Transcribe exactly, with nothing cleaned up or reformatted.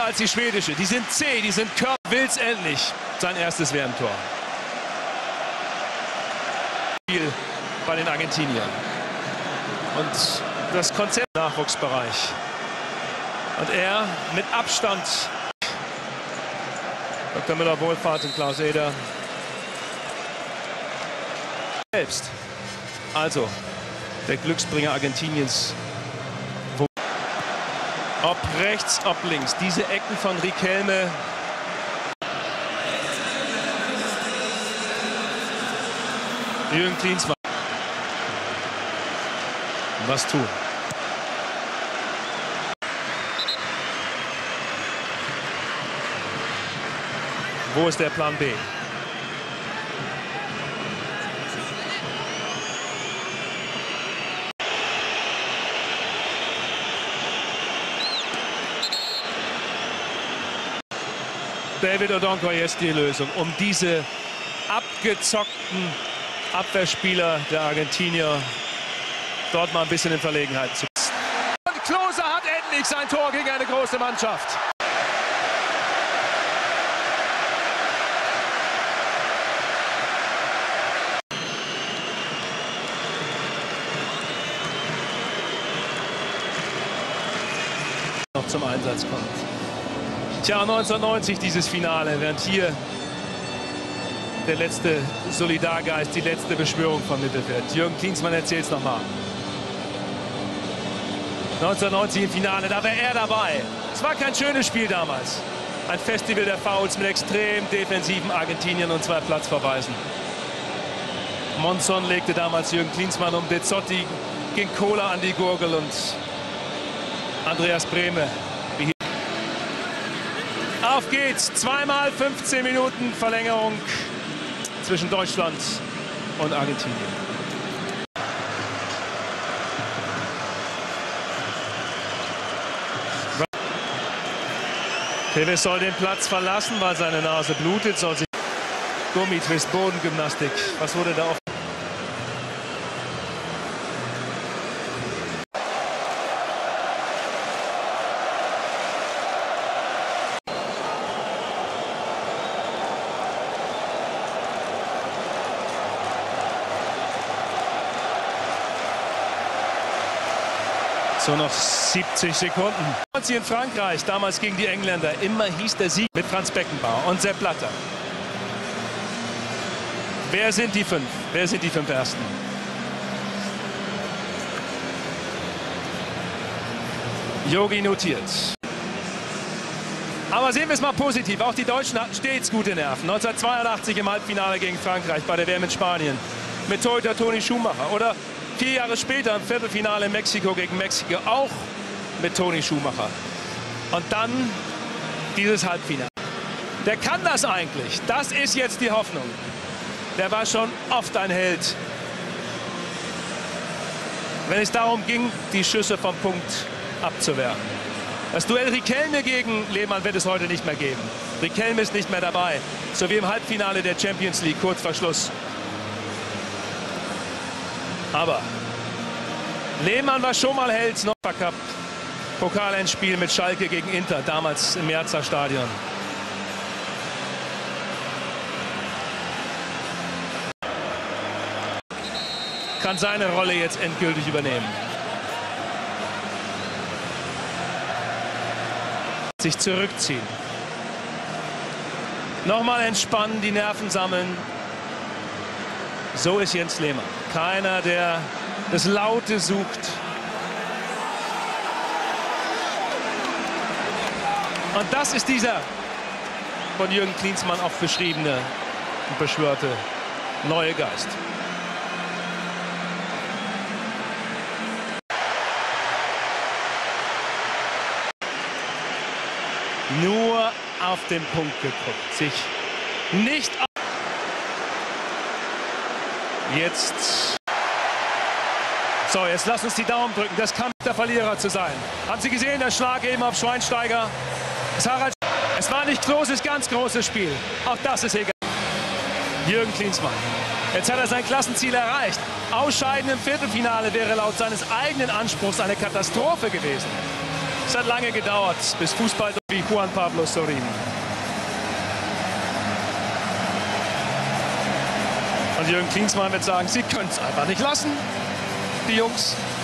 als die schwedische. Die sind zäh, die sind körper. Will's endlich. Sein erstes W M-Tor. Spiel bei den Argentiniern. Und das Konzept im Nachwuchsbereich. Und er mit Abstand. Doktor Müller-Wohlfahrt und Klaus Eder. Selbst. Also, der Glücksbringer Argentiniens. Ob rechts, ob links. Diese Ecken von Riquelme. Jürgen Klinsmann. Was tun? Wo ist der Plan B? David Odonkor jetzt die Lösung, um diese abgezockten Abwehrspieler der Argentinier dort mal ein bisschen in Verlegenheit zu setzen. Und Klose hat endlich sein Tor gegen eine große Mannschaft. Noch zum Einsatz kommt. Tja, neunzehnhundertneunzig dieses Finale, während hier der letzte Solidargeist, die letzte Beschwörung von Mittelfeld. Jürgen Klinsmann erzählt es nochmal. neunzehnhundertneunzig im Finale, da war er dabei. Es war kein schönes Spiel damals. Ein Festival der Fouls mit extrem defensiven Argentiniern und zwei Platzverweisen. Monzon legte damals Jürgen Klinsmann um, De Zotti ging Kohler an die Gurgel und Andreas Brehme. Auf geht's, zweimal fünfzehn Minuten Verlängerung zwischen Deutschland und Argentinien. Tevez soll den Platz verlassen, weil seine Nase blutet, soll sich Gummitwist, Bodengymnastik. Was wurde da auf? So noch siebzig Sekunden. In Frankreich, damals gegen die Engländer, immer hieß der Sieg mit Franz Beckenbauer und Sepp Blatter. Wer sind die fünf? Wer sind die fünf Ersten? Yogi notiert. Aber sehen wir es mal positiv. Auch die Deutschen hatten stets gute Nerven. neunzehnhundertzweiundachtzig im Halbfinale gegen Frankreich bei der W M in Spanien. Mit Torhüter Toni Schumacher. Oder vier Jahre später im Viertelfinale in Mexiko gegen Mexiko. Auch mit Toni Schumacher. Und dann dieses Halbfinale. Der kann das eigentlich. Das ist jetzt die Hoffnung. Der war schon oft ein Held. Wenn es darum ging, die Schüsse vom Punkt abzuwehren. Das Duell Riquelme gegen Lehmann wird es heute nicht mehr geben. Riquelme ist nicht mehr dabei. So wie im Halbfinale der Champions League, kurz vor Schluss. Aber Lehmann war schon mal Held. Cup. Pokalendspiel mit Schalke gegen Inter, damals im Merzer Stadion. Kann seine Rolle jetzt endgültig übernehmen. Sich zurückziehen. Nochmal entspannen, die Nerven sammeln. So ist Jens Lehmann. Keiner, der das Laute sucht. Und das ist dieser von Jürgen Klinsmann oft beschriebene und beschwörte neue Geist. Nur auf den Punkt geguckt, sich nicht auf. Jetzt. So, jetzt lasst uns die Daumen drücken. Das kann der Verlierer zu sein. Haben Sie gesehen, der Schlag eben auf Schweinsteiger? Das Harald. Es war nicht Kloses ganz großes Spiel. Auch das ist egal. Jürgen Klinsmann. Jetzt hat er sein Klassenziel erreicht. Ausscheiden im Viertelfinale wäre laut seines eigenen Anspruchs eine Katastrophe gewesen. Es hat lange gedauert, bis Fußballer wie Juan Pablo Sorín. Und Jürgen Klinsmann wird sagen, sie können es einfach nicht lassen, die Jungs.